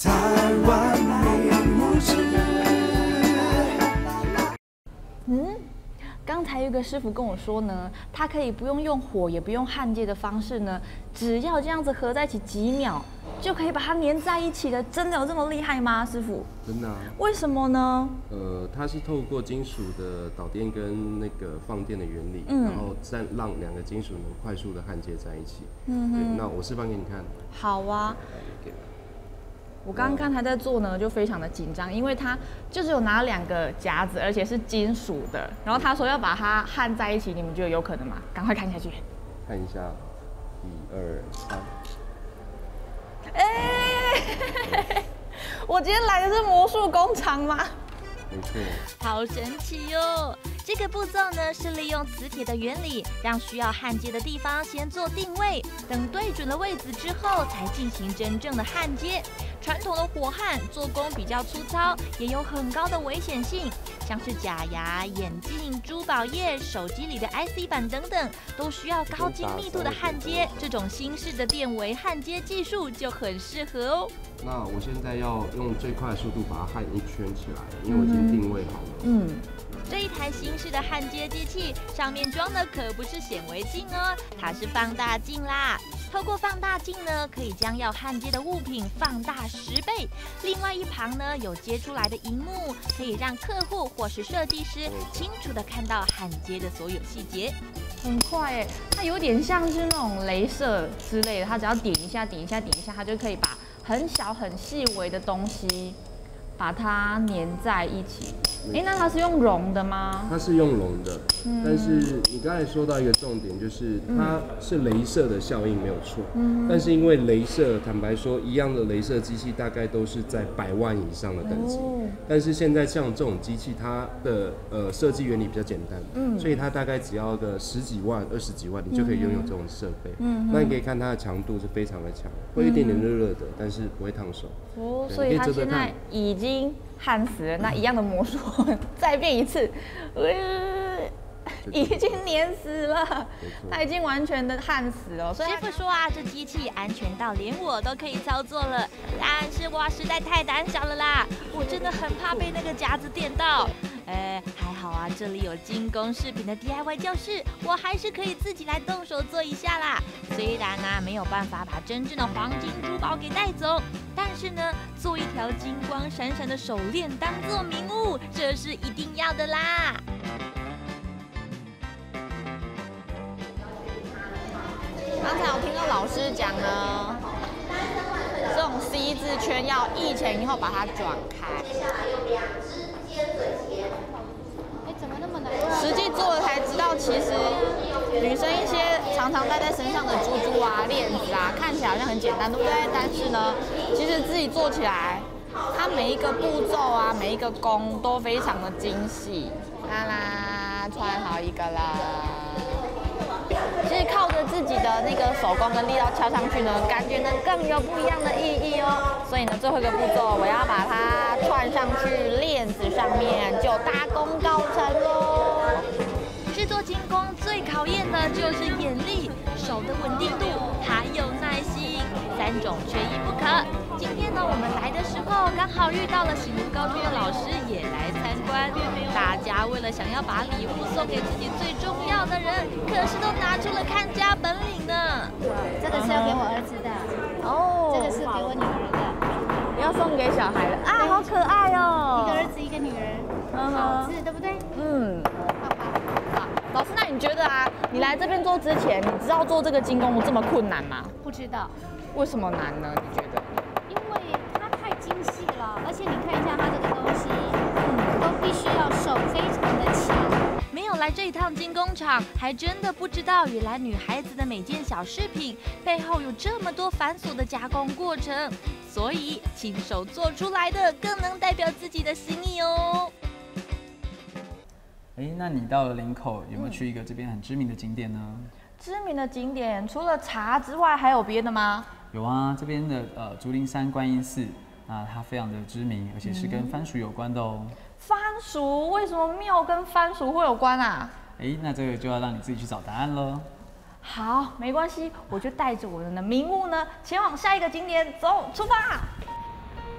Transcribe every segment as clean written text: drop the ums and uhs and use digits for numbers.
台湾名物志。 刚才有一个师傅跟我说呢，他可以不用火，也不用焊接的方式呢，只要这样子合在一起几秒，就可以把它粘在一起的。真的有这么厉害吗，师傅？ 真的啊。 为什么呢？ 它是透过金属的导电跟那个放电的原理，然后再让两个金属能快速的焊接在一起。对，那我示范给你看。 好啊。我刚刚看他在做呢，就非常的紧张，因为他就只有拿2个夹子，而且是金属的。然后他说要把它焊在一起，你们觉得有可能吗？赶快看下去。 看一下，1、2、3。 我今天来的是魔术工厂吗？ 没错。 好神奇哟！这个步骤呢是利用磁铁的原理，让需要焊接的地方先做定位，等对准了位置之后，才进行真正的焊接。传统的火焊做工比较粗糙，也有很高的危险性，像是假牙、眼镜、珠宝业、手机里的 IC 板等等，都需要高精密度的焊接。这种新式的电微焊接技术就很适合哦。 那我现在要用最快的速度把它焊一圈起来，因为我已经定位好了。 这一台新式的焊接机器上面装的可不是显微镜哦，它是放大镜啦。透过放大镜呢，可以将要焊接的物品放大10倍。另外一旁呢，有接出来的荧幕，可以让客户或是设计师清楚的看到焊接的所有细节。 很快耶，它有点像是那种雷射之类的，它只要点一下，它就可以把很小很细微的东西把它粘在一起。那它是用熔的吗？ 它是用熔的，但是你刚才说到一个重点，就是它是雷射的效应没有错，但是因为雷射，坦白说，一样的雷射机器大概都是在100万以上的等级，但是现在像这种机器，它的设计原理比较简单，所以它大概只要个10几万、20几万，你就可以拥有这种设备。那你可以看它的强度是非常的强，会有一点点热热的，但是不会烫手。 所以它现在已经焊死了，那一样的魔术再变一次，已经粘死了，它已经完全的焊死了。 师傅说啊，这机器安全到连我都可以操作了，但是我实在太胆小了啦，我真的很怕被那个夹子电到。还好啊，这里有精工饰品的 DIY 教室，我还是可以自己来动手做一下啦。虽然啊没有办法把真正的黄金珠宝给带走，但是呢，做一条金光闪闪的手链当做名物，这是一定要的啦。 刚才有听到老师讲呢，这种 C 字圈要1前1后把它转开。 怎么那么难？ 实际做了才知道，其实女生一些常常戴在身上的珠珠啊、链子啊，看起来好像很简单，对不对？但是呢，其实自己做起来，它每一个步骤啊、每一个工都非常的精细。啦啦，穿好一个了。其实靠着自己的那个手工跟力道敲上去呢，感觉呢更有不一样的意义哦。所以呢，最后一个步骤我要把它串上去链子上面，就大功告成喽。 制作精工最考验的就是眼力、手的稳定度还有耐心，3种缺一不可。今天呢，我们来的时候刚好遇到了醒吾高中的老师也来参观，大家为了想要把礼物送给自己最重要的人，可是都拿出了看家本领呢。 这个是要给我儿子的哦，这个是给我女儿的， 要送给小孩的啊，好可爱哦！ 一个儿子一个女儿，好字对不对？ 好，老师，那你觉得啊，你来这边做之前，你知道做这个精工这么困难吗？ 不知道。 为什么难呢？你觉得？ 因为它太精细了，而且你看一下它这个东西，都必须要手非常的勤。 没有来这一趟精工厂，还真的不知道原来女孩子的每件小饰品背后有这么多繁琐的加工过程，所以亲手做出来的更能代表自己的心意哦。 那你到了林口，有没有去一个这边很知名的景点呢？ 知名的景点除了茶之外，还有别的吗？ 有啊，这边的竹林山观音寺，那它非常的知名，而且是跟番薯有关的哦。 番薯？为什么庙跟番薯会有关啊？ 那这个就要让你自己去找答案喽。 好，没关系，我就带着我的名物呢，前往下一个景点，走，出发！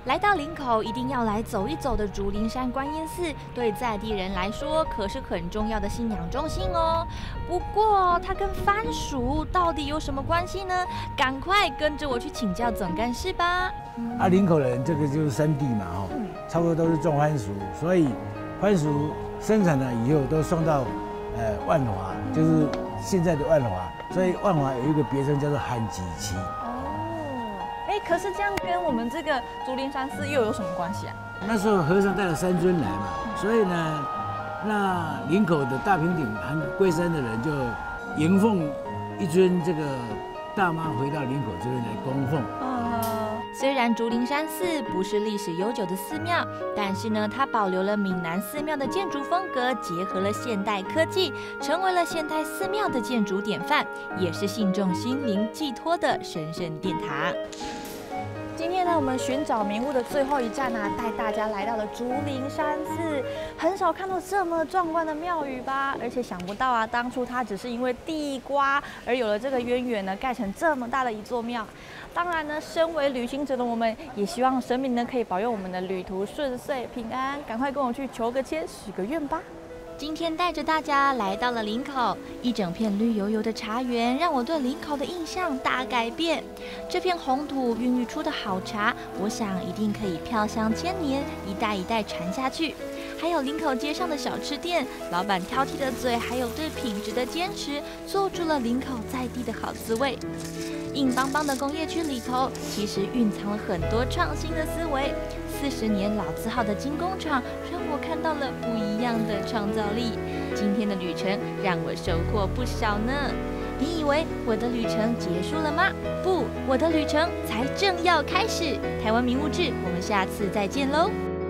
来到林口，一定要来走一走的竹林山观音寺，对在地人来说可是很重要的信仰中心哦。不过，它跟番薯到底有什么关系呢？赶快跟着我去请教总干事吧。 林口人这个就是山地嘛，差不多都是种番薯，所以番薯生产了以后都送到万华，就是现在的万华，所以万华有一个别称叫做旱季期。 可是这样跟我们这个竹林山寺又有什么关系啊？ 那时候和尚带了3尊来嘛，所以呢，那林口的大平顶含龟山的人就迎奉一尊这个大妈回到林口这边来供奉。 虽然竹林山寺不是历史悠久的寺庙，但是呢，它保留了闽南寺庙的建筑风格，结合了现代科技，成为了现代寺庙的建筑典范，也是信众心灵寄托的神圣殿堂。 今天呢，我们寻找迷雾的最后一站啊，带大家来到了竹林山寺。很少看到这么壮观的庙宇吧？而且想不到啊，当初它只是因为地瓜而有了这个渊源呢，盖成这么大的一座庙。当然呢，身为旅行者的我们，也希望神明呢可以保佑我们的旅途顺遂平安。赶快跟我去求个签，许个愿吧。 今天带着大家来到了林口，一整片绿油油的茶园，让我对林口的印象大改变。这片红土孕育出的好茶，我想一定可以飘香千年，一代一代传下去。还有林口街上的小吃店，老板挑剔的嘴，还有对品质的坚持，做出了林口在地的好滋味。硬邦邦的工业区里头，其实蕴藏了很多创新的思维。40年老字号的金工厂，让我看到了不一样的创造力。今天的旅程让我收获不少呢。你以为我的旅程结束了吗？不，我的旅程才正要开始。台湾迷雾志，我们下次再见喽。